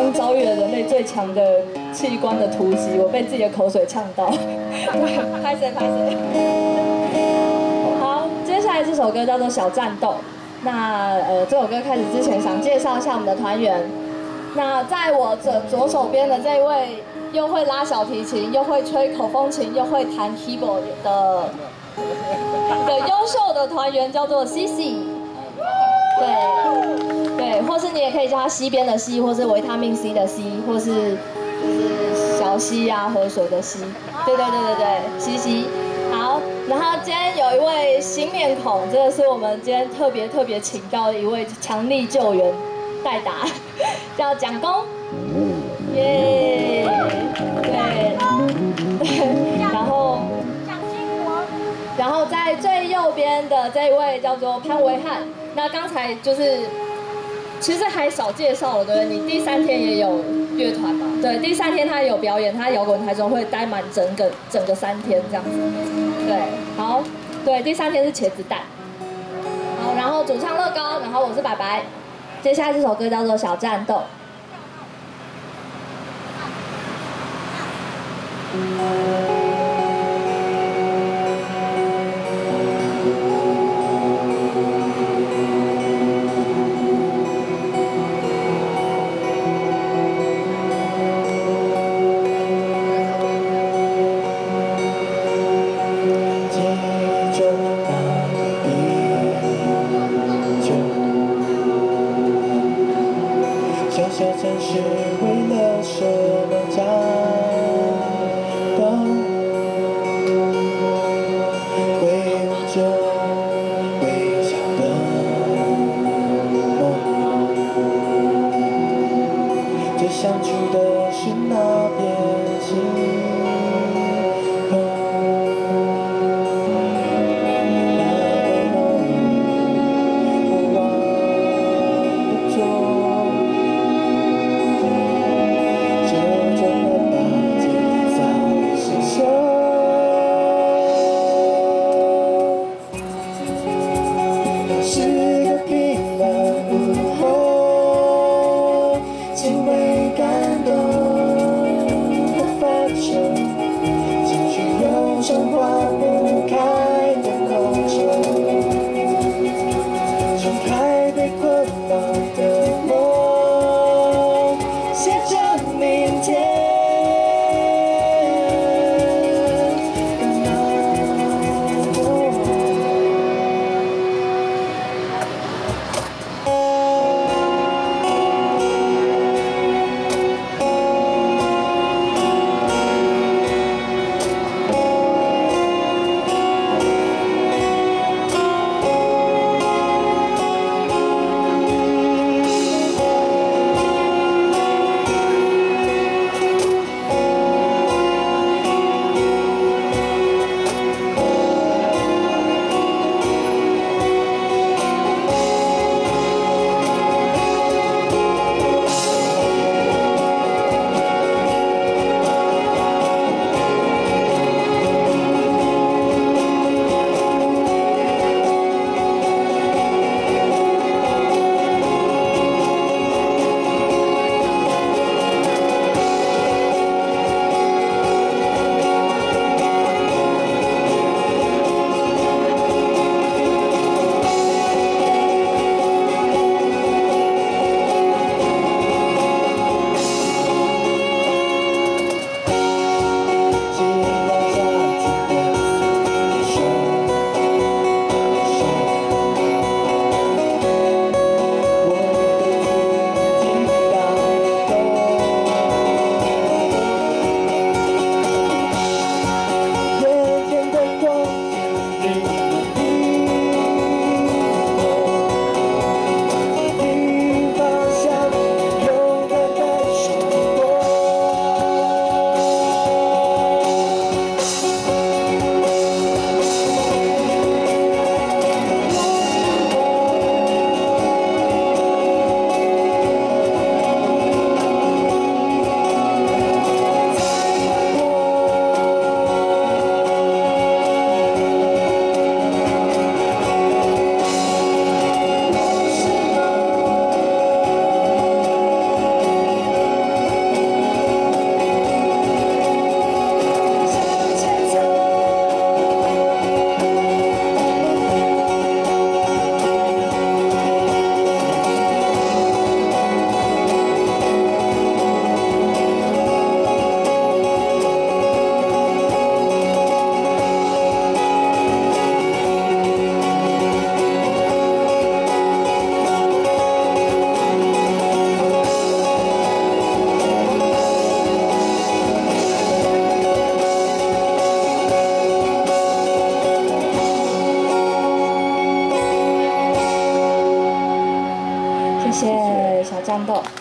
中遭遇了人类最强的器官的突袭，我被自己的口水呛到。拍谁？好，接下来这首歌叫做《小战斗》。那这首歌开始之前，想介绍一下我们的团员。那在我左手边的这一位，又会拉小提琴，又会吹口风琴，又会弹 keyboard 的优秀的团员叫做 CC。对，或是你也可以叫他西边的西，或是维他命 C 的 C， 或是就是小溪啊河水的溪。对，西西。好，然后今天有一位新面孔，这个是我们今天特别请到的一位强力救援代打，叫蒋公。耶，对，然后在最右边的这一位叫做潘维汉。那刚才就是其实还少介绍了，对不对？你第3天也有乐团嘛？对，第3天他也有表演，他摇滚台中会待满整个3天这样子。对，好，对，第3天是茄子蛋。好，然后主唱乐高，然后我是白白。接下来这首歌叫做《小战斗》。 小城市为了什么战斗？挥舞着微小的梦，最想去的是那片星空。那个梦，我忘不做。是个平凡午后，轻微感动的发生，情绪有种化不开的口愁，冲开被捆绑的梦，写着明天。 伤痛。